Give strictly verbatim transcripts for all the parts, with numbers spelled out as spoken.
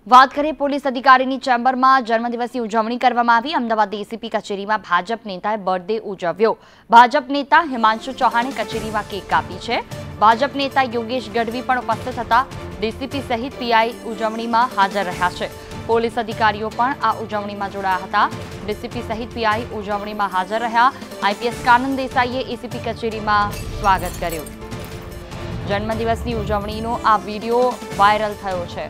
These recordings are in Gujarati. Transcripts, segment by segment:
વાત કરીએ પોલીસ અધિકારીની ચેમ્બરમાં જન્મદિવસની ઉજવણી કરવામાં આવી। અમદાવાદ એસીપી કચેરીમાં ભાજપ નેતાએ બર્થડે ઉજવ્યો। ભાજપ નેતા હિમાંશુ ચૌહાણે કચેરીમાં કેક કાપી છે। ભાજપ નેતા યોગેશ ગઢવી પણ ઉપસ્થિત હતા। ડીસીપી સહિત પીઆઈ ઉજવણીમાં હાજર રહ્યા છે। પોલીસ અધિકારીઓ પણ આ ઉજવણીમાં જોડાયા હતા। ડીસીપી સહિત પીઆઈ ઉજવણીમાં હાજર રહ્યા। આઈપીએસ કાનન દેસાઈએ એસીપી કચેરીમાં સ્વાગત કર્યું। જન્મદિવસની ઉજવણીનો આ વિડીયો વાયરલ થયો છે।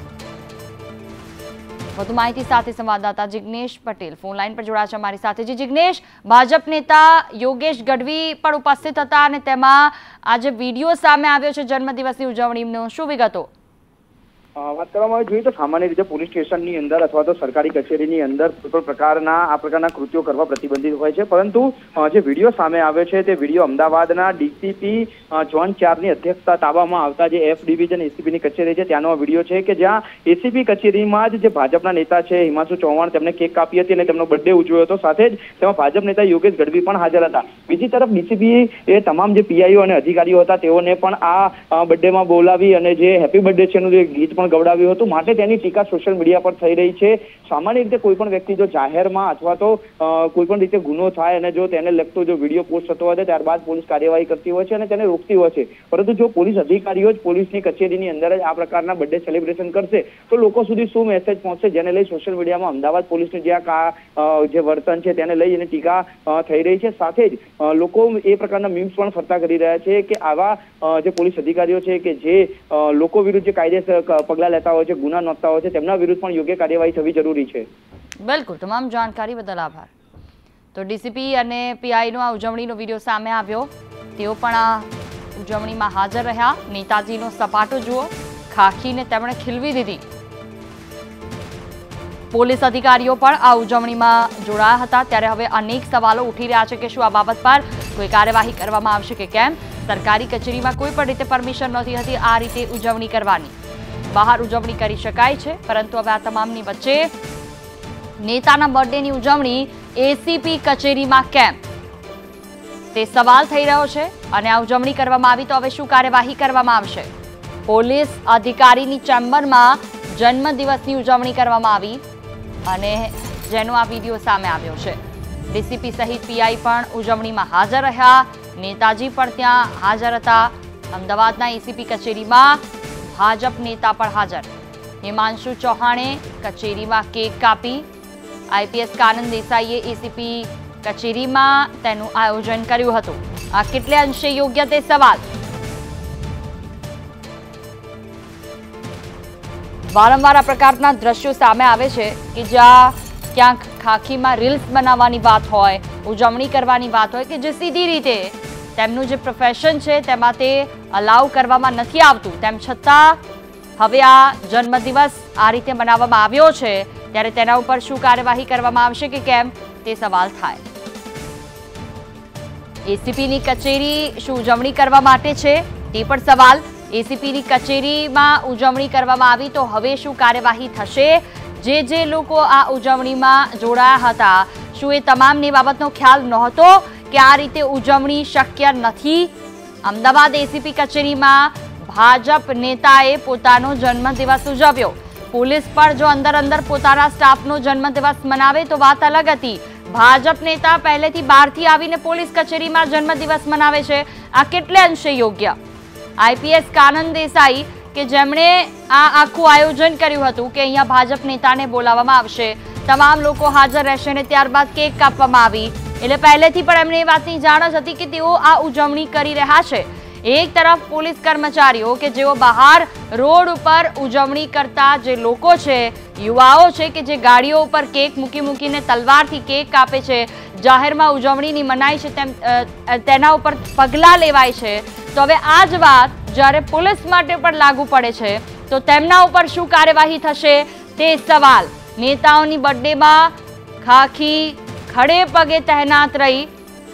વધુ માહિતી સાથે સંવાદદાતા જિગ્નેશ પટેલ ફોન લાઈન પર જોડાયા છે અમારી સાથે। જી જિગ્નેશ, ભાજપ નેતા યોગેશ ગઢવી પણ ઉપસ્થિત હતા અને તેમાં આજે વિડીયો સામે આવ્યો છે જન્મદિવસની ઉજવણીનો, શું વિગતો? વાત કરવામાં જોઈએ તો સામાન્ય રીતે પોલીસ સ્ટેશનની અંદર અથવા તો સરકારી કચેરીની અંદર કોઈ પ્રકારના આ પ્રકારના કૃત્યો કરવા પ્રતિબંધિત હોય છે, પરંતુ જે વિડીયો સામે આવ્યો છે તે વિડીયો અમદાવાદના ડીસીપી ઝોન ચારની અધ્યક્ષતા તાબામાં આવતા જે એફ ડિવિઝન એસીપીની કચેરી છે ત્યાંનો વિડીયો છે કે જ્યાં એસીપી કચેરીમાં જ જે ભાજપના નેતા છે હિમાંશુ ચૌહાણ તેમને કેક કાપી હતી અને તેમનો બર્થડે ઉજવ્યો હતો। સાથે જ તેમાં ભાજપ નેતા યોગેશ ગઢવી પણ હાજર હતા। બીજી તરફ ડીસીપી એ તમામ જે પીઆઈઓ અને અધિકારીઓ હતા તેઓને પણ આ બર્થડેમાં બોલાવી અને જે હેપી બર્થડે છે એનું જે ગીત ગવડાવ્યું હતું, માટે તેની ટીકા સોશિયલ મીડિયા પર થઈ રહી છે। સામાન્ય રીતે કોઈ પણ વ્યક્તિ જો જાહેરમાં અથવા તો કોઈ પણ રીતે ગુનો થાય અને જો તેને લગતો જો વિડીયો પોસ્ટ થતો હોય ત્યારબાદ પોલીસ કાર્યવાહી કરતી હોય છે અને તેને રોકતી હોય છે, પરંતુ જો પોલીસ અધિકારીઓ જ પોલીસની કચેરીની અંદર જ આ પ્રકારના બર્થડે સેલિબ્રેશન કરશે તો લોકો સુધી શું મેસેજ પહોંચશે, જેને લઈ સોશિયલ મીડિયામાં અમદાવાદ પોલીસનું જે આ જે વર્તન છે તેને લઈ અને ટીકા થઈ રહી છે। સાથે જ લોકો એ પ્રકારના મીમ્સ પણ ફરતા કરી રહ્યા છે કે આવા જે પોલીસ અધિકારીઓ છે કે જે લોકો વિરુદ્ધ જે કાયદેસર પગલાં લેતા હોય છે, ગુના નોંધતા હોય છે, તેમના વિરુદ્ધ પણ યોગ્ય કાર્યવાહી થવી જરૂરી છે। બિલકુલ, તમામ જાણકારી બદલ આભાર। તો ડીસીપી અને પીઆઈનો આ ઉજવણીનો વિડીયો સામે આવ્યો, તેઓ પણ આ ઉજવણીમાં હાજર રહ્યા। નેતાજીનો સપાટો જુઓ, ખાખીને તેમણે ખીલવી દીધી। પોલીસ અધિકારીઓ પણ આ ઉજવણીમાં જોડાયા હતા, ત્યારે હવે અનેક સવાલો ઉઠી રહ્યા છે કે શું આ બાબત પર કોઈ કાર્યવાહી કરવામાં આવશે કે કેમ? સરકારી કચેરીમાં કોઈ પણ રીતે પરમિશન નહોતી હતી આ રીતે ઉજવણી કરવાની, બહાર ઉજવણી કરી શકાય છે, પરંતુ હવે આ તમામની વચ્ચે નેતાના બર્થડેની ઉજવણી એસીપી કચેરીમાં કેમ, તે સવાલ થઈ રહ્યો છે। અને આ ઉજવણી કરવામાં આવી તો હવે શું કાર્યવાહી કરવામાં આવશે? પોલીસ અધિકારીની ચેમ્બરમાં જન્મદિવસની ઉજવણી કરવામાં આવી અને જેનો આ વિડીયો સામે આવ્યો છે। ડીસીપી સહિત પીઆઈ પણ ઉજવણીમાં હાજર રહ્યા, નેતાજી પણ ત્યાં હાજર હતા। અમદાવાદના એસીપી કચેરીમાં ભાજપ નેતા પણ હાજર। હિમાંશુ ચૌહાણે કચેરીમાં કેક કાપી। આઈપીએસ કાનન દેસાઈએ એસીપી કચેરીમાં તેનું આયોજન કર્યું હતું। આ કેટલે અંશે યોગ્ય તે સવાલ। વારંવાર આ પ્રકારના દ્રશ્યો સામે આવે છે કે જ્યાં ક્યાંક ખાખીમાં રીલ્સ બનાવવાની વાત હોય, ઉજવણી કરવાની વાત હોય કે જે સીધી રીતે તેમનું જે પ્રોફેશન છે તેમાં તે અલાઉ કરવામાં નથી આવતું, તેમ છતાં હવે આ જન્મદિવસ આ રીતે મનાવવામાં આવ્યો છે, ત્યારે તેના ઉપર શું કાર્યવાહી કરવામાં આવશે કે કેમ તે સવાલ થાય। એસીપીની કચેરી શું ઉજવણી કરવા માટે છે તે પણ સવાલ। એસીપીની કચેરીમાં ઉજવણી કરવામાં આવી તો હવે શું કાર્યવાહી થશે? જે જે લોકો આ ઉજવણીમાં જોડાયા હતા, શું એ તમામની બાબતનો ખ્યાલ નહોતો કે આ રીતે ઉજવણી શક્ય નથી? અમદાવાદ એસીપી કચેરીમાં ભાજપ નેતાએ પોતાનો જન્મદિવસ ઉજવ્યો। પોલીસ પણ જો અંદર અંદર પોતાના સ્ટાફનો જન્મદિવસ મનાવે તો વાત અલગ હતી। ભાજપ નેતા પહેલેથી બહારથી આવીને પોલીસ કચેરીમાં જન્મદિવસ મનાવે છે, આ કેટલે અંશે યોગ્ય? આઈપીએસ કાનન દેસાઈ કે જેમણે આ આખું આયોજન કર્યું હતું કે અહીંયા ભાજપ નેતાને બોલાવવામાં આવશે, તમામ લોકો હાજર રહેશે અને ત્યારબાદ કેક કાપવામાં આવી, એટલે પહેલેથી પણ એમને એ વાતની જાણ જ હતી કે તેઓ આ ઉજવણી કરી રહ્યા છે। એક તરફ પોલીસ કર્મચારીઓ કે જેઓ બહાર રોડ ઉપર ઉજવણી કરતા જે લોકો છે, યુવાઓ છે કે જે ગાડીઓ ઉપર કેક મૂકી મૂકીને તલવારથી કેક કાપે છે, જાહેરમાં ઉજવણીની મનાઈ છે તેમ તેના ઉપર પગલાં લેવાય છે, તો હવે આ જ વાત જ્યારે પોલીસ માટે પણ લાગુ પડે છે તો તેમના ઉપર શું કાર્યવાહી થશે તે સવાલ। નેતાઓની બર્થડેમાં ખાખી ખડે પગે તહેનાત રહી,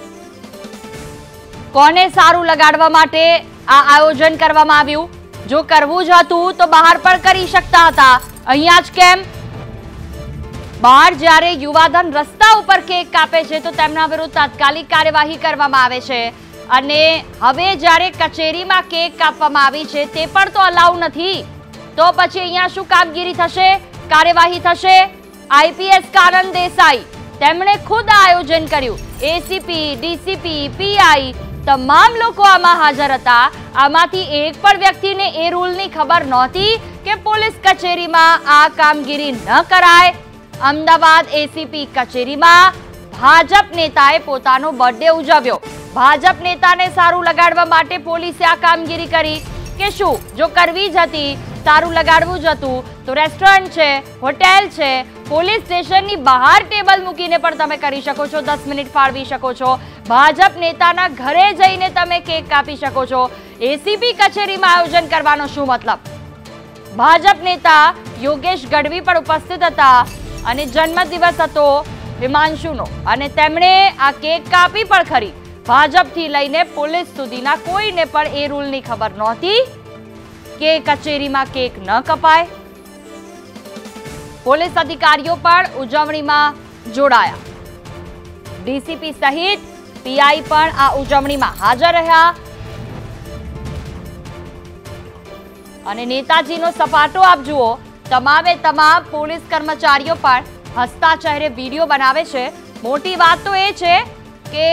કોને સારું લગાડવા માટે આ આયોજન કરવામાં આવ્યું? જો કરવું જ હતું તો બહાર પણ કરી શકતા હતા, અહીંયા જ કેમ? બહાર જ્યારે યુવાધન રસ્તા ઉપર કેક કાપે છે તો તેમના વિરુદ્ધ તાત્કાલિક કાર્યવાહી કરવામાં આવે છે, અને હવે જ્યારે કચેરીમાં કેક કાપવામાં આવી છે તે પણ તો અલાઉ નથી, તો પછી અહીંયા શું કામગીરી થશે, કાર્યવાહી થશે? આઈપીએસ કાનન દેસાઈ તેમણે ખુદ આયોજન કર્યું. એસીપી, ડીસીપી, પીઆઈ તમામ લોકો આમાં હાજર હતા. આમાંથી એક પણ વ્યક્તિને એ રૂલની ખબર નહોતી કે પોલીસ કચેરીમાં આ કામગીરી ન કરાય. અમદાવાદ એસીપી કચેરીમાં ભાજપ નેતાએ પોતાનો બર્થડે ઉજવ્યો. ભાજપ નેતાને સારું લગાડવા માટે પોલીસે આ કામગીરી કરી કે શું? જો કરવી જ હતી, સારું લગાડવું જ હતું તો રેસ્ટોરન્ટ છે, હોટેલ છે, પોલીસ સ્ટેશનની બહાર ટેબલ મૂકીને પણ તમે કરી શકો છો. દસ મિનિટ ફાળવી શકો છો. ભાજપ નેતાના ઘરે જઈને તમે કેક કાપી શકો છો. એસીપી કચેરીમાં આયોજન કરવાનો શું મતલબ? ભાજપ નેતા યોગેશ ગઢવી પણ ઉપસ્થિત હતા અને જન્મદિવસ હતો હિમાંશુનો અને તેમણે આ કેક કાપી પણ ખરી. ભાજપથી લઈને પોલીસ સુધીના કોઈને પણ એ રૂલની ખબર નહોતી કે કચેરીમાં કેક ન કપાય. પોલીસ અધિકારીઓ પણ ઉજવણીમાં જોડાયા. ડીસીપી સહિત પીઆઈ પણ આ ઉજવણીમાં હાજર રહ્યા અને નેતાજીનો સપાટો આપ જુઓ. તમામે તમામ પોલીસ કર્મચારીઓ પણ હસતા ચહેરે વિડીયો બનાવે છે. મોટી વાત તો એ છે કે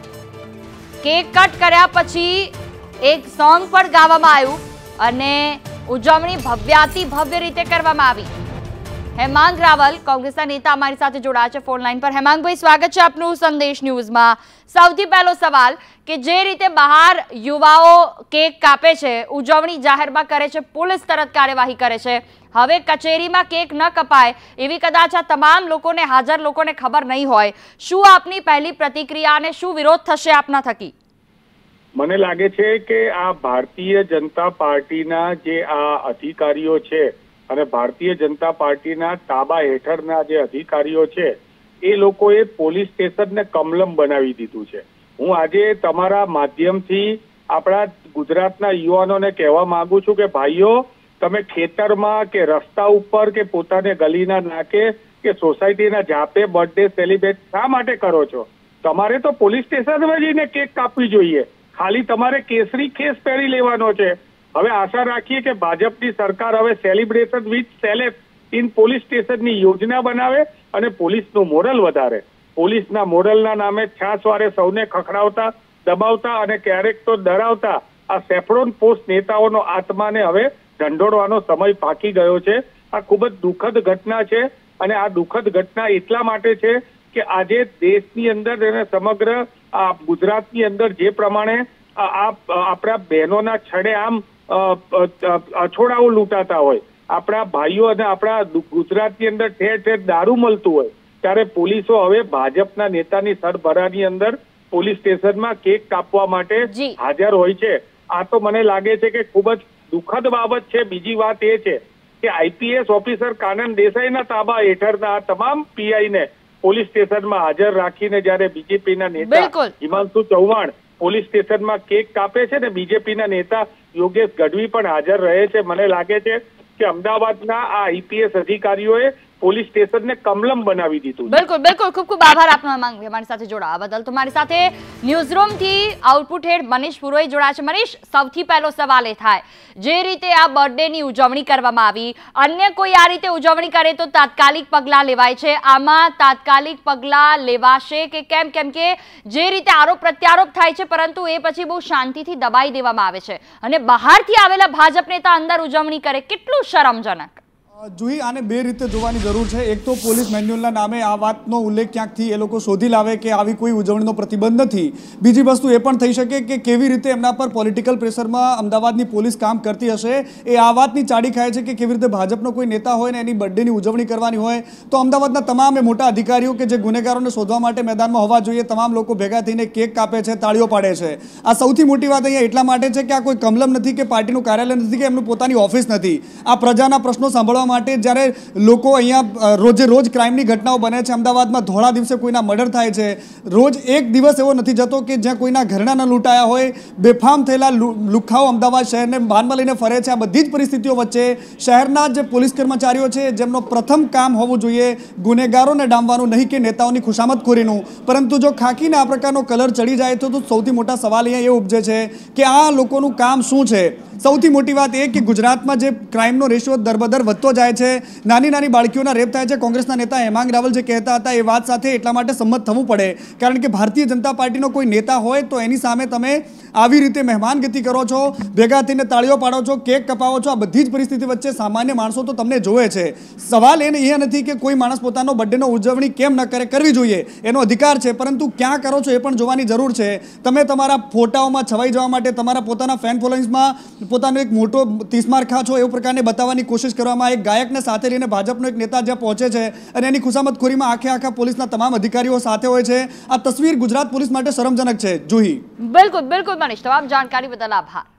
કેક કટ કર્યા પછી એક સોંગ પણ ગાવામાં આવ્યું અને ઉજવણી ભવ્યાતિ ભવ્ય રીતે કરવામાં આવી. હેમાંગ રાવલ કોંગ્રેસના નેતા અમારી સાથે જોડાયા છે ફોન લાઈન પર. હેમાંગભાઈ, સ્વાગત છે આપનું સંદેશ ન્યૂઝમાં. સૌથી પહેલો સવાલ કે જે રીતે બહાર યુવાઓ કેક કાપે છે, ઉજવણી જાહેરમાં કરે છે, પોલીસ તરત કાર્યવાહી કરે છે, હવે કચેરીમાં કેક ન કપાય એવી કદાચ આ તમામ લોકોને, હાજર લોકોને ખબર નહીં હોય. શું આપની પહેલી પ્રતિક્રિયા અને શું વિરોધ થશે આપના થકી? મને લાગે છે કે આ ભારતીય જનતા પાર્ટીના જે આ અધિકારીઓ છે અને ભારતીય જનતા પાર્ટીના તાબા હેઠળના જે અધિકારીઓ છે એ લોકોએ પોલીસ સ્ટેશનને કમલમ બનાવી દીધું છે. હું આજે તમારા માધ્યમથી આપણા ગુજરાતના યુવાનોને કહેવા માંગુ છું કે ભાઈઓ, તમે ખેતરમાં કે રસ્તા ઉપર કે પોતાને ગલીના નાકે કે સોસાયટીના જાપે બર્થડે સેલિબ્રેટ શા માટે કરો છો? તમારે તો પોલીસ સ્ટેશનમાં જઈને કેક કાપવી જોઈએ. ખાલી તમારે કેસરી ખેસ પહેરી લેવાનો છે. હવે આશા રાખીએ કે ભાજપની સરકાર હવે celebration with celeb in police સ્ટેશનની યોજના બનાવે અને પોલીસનું મોરલ વધારે. પોલીસના મોરલના નામે છાસવારે સૌને ખખડાવતા, દબાવતા અને ક્યારેક તો ડરાવતા આ સેફ્રોન પોસ્ટ નેતાઓનો આત્માને હવે ઢંઢોળવાનો સમય પાકી ગયો છે. આ ખૂબ જ દુઃખદ ઘટના છે અને આ દુઃખદ ઘટના એટલા માટે છે કે આજે દેશની અંદર અને સમગ્ર આ ગુજરાતની અંદર જે પ્રમાણે આ આપણા બહેનોના છડે આમ અછોડાઓ લૂંટાતા હોય, આપણા ભાઈઓ અને આપણા ગુજરાતની અંદર ઠેર ઠેર દારૂ મળતું હોય, ત્યારે પોલીસો હવે ભાજપના નેતાની સરભરાની અંદર પોલીસ સ્ટેશનમાં કેક કાપવા માટે હાજર હોય છે. આ તો મને લાગે છે કે ખૂબ જ દુઃખદ બાબત છે. બીજી વાત એ છે કે આઈપીએસ ઓફિસર કાનન દેસાઈના તાબા હેઠળના તમામ પીઆઈને પોલીસ સ્ટેશનમાં હાજર રાખીને જયારે બીજેપીના નેતા હિમાંશુ ચૌહાણ પોલીસ સ્ટેશનમાં કેક કાપે છે ને બીજેપીના નેતા યોગેશ ગઢવી પણ હાજર રહે છે, મને લાગે છે કે અમદાવાદના આ આઈપીએસ અધિકારીઓએ પોલીસ સ્ટેશનને કમલમ બનાવી દીધું. બિલકુલ બિલકુલ ખૂબ ખૂબ આભાર આપનો અમારી સાથે જોડાવા બદલ. તો મારી સાથે ન્યૂઝરૂમ થી આઉટપુટ હેડ મનીષ પુરોહિત જોડાયા છે. મનીષ, સૌથી પહેલો સવાલ એ થાય, જે રીતે આ બર્થડે ની ઉજવણી કરવામાં આવી, અન્ય કોઈ આ રીતે ઉજવણી કરે તો તાત્કાલિક પગલાં લેવાય છે. આમાં તાત્કાલિક પગલાં લેવાશે કે કેમ? કેમ કે જે રીતે આરોપ પ્રત્યારોપ થાય છે પરંતુ એ પછી બહુ શાંતિથી દબાઈ દેવામાં આવે છે અને બહારથી આવેલા ભાજપ નેતા અંદર ઉજવણી કરે, કેટલું શરમજનક. જુહી, આને બે રીતે જોવાની જરૂર છે. એક તો પોલીસ મેન્યુઅલના નામે આ વાતનો ઉલ્લેખ ક્યાંકથી એ લોકો શોધી લાવે કે આવી કોઈ ઉજવણીનો પ્રતિબંધ નથી. બીજી વસ્તુ એ પણ થઈ શકે કે કેવી રીતે એમના પર પોલિટિકલ પ્રેશરમાં અમદાવાદની પોલીસ કામ કરતી હશે. એ આ વાતની ચાડી ખાય છે કે કેવી રીતે ભાજપનો કોઈ નેતા હોય ને એની બર્થડેની ઉજવણી કરવાની હોય તો અમદાવાદના તમામ મોટા અધિકારીઓ કે જે ગુનેગારોને શોધવા માટે મેદાનમાં હોવા જોઈએ, તમામ લોકો ભેગા થઈને કેક કાપે છે, તાળીઓ પાડે છે. આ સૌથી મોટી વાત અહીંયા એટલા માટે છે કે આ કોઈ કમલમ નથી કે પાર્ટીનું કાર્યાલય નથી કે એમનું પોતાની ઓફિસ નથી. આ પ્રજાના પ્રશ્નો સાંભળવા માટે જ્યારે લોકો અહીંયા રોજે રોજ ક્રાઇમની ઘટનાઓ બને છે, અમદાવાદમાં ધોળા દિવસે કોઈના મર્ડર થાય છે, રોજ એક દિવસ એવો નથી જતો કે જ્યાં કોઈના ઘરના ન લૂંટાયા હોય, બેફામ થયેલા લુખ્ખાઓ અમદાવાદ શહેરને બાનમાં લઈને ફરે છે. આ બધી જ પરિસ્થિતિઓ વચ્ચે શહેરના જે પોલીસ કર્મચારીઓ છે જેમનો પ્રથમ કામ હોવું જોઈએ ગુનેગારોને ડામવાનું, નહીં કે નેતાઓની ખુશામતખોરીનું, પરંતુ જો ખાકીને આ પ્રકારનો કલર ચડી જાય તો સૌથી મોટા સવાલ અહીંયા એ ઉપજે છે કે આ લોકોનું કામ શું છે. સૌથી મોટી વાત એ કે ગુજરાતમાં જે ક્રાઇમનો રેશિયો દરબદર વધતો જાય છે, નાની નાની બાળકીઓના રેપ થાય છે. કોંગ્રેસના નેતા હેમાંગ રાવલ જે કહેતા હતા એ વાત સાથે એટલા માટે સંમત થવું પડે, કારણ કે ભારતીય જનતા પાર્ટીનો કોઈ નેતા હોય તો એની સામે તમે આવી રીતે મહેમાનગતિ કરો છો, ભેગા થઈને તાળીઓ પાડો છો, કેક કપાવો છો. આ બધી જ પરિસ્થિતિ વચ્ચે સામાન્ય માણસો તો તમને જોવે છે. સવાલ એ એ નથી કે કોઈ માણસ પોતાનો બર્થડેનો ઉજવણી કેમ ન કરે, કરવી જોઈએ, એનો અધિકાર છે, પરંતુ ક્યાં કરો છો એ પણ જોવાની જરૂર છે. તમે તમારા ફોટાઓમાં છવાઈ જવા માટે, તમારા પોતાના ફેન ફોલોઈંગ્સમાં પોતાનો એક મોટો તીસમારખા છો એવું પ્રકારને બતાવવાની કોશિશ કરવામાં, એક ગાયકને સાથે લઈને ભાજપનો એક નેતા જ્યાં પહોંચે છે અને એની ખુશામતખોરીમાં આખે આખા પોલીસના તમામ અધિકારીઓ સાથે હોય છે, આ તસવીર ગુજરાત પોલીસ માટે શરમજનક છે. જુહી. બિલકુલ બિલકુલ મનીષ, તમામ જાણકારી બદલ આભાર.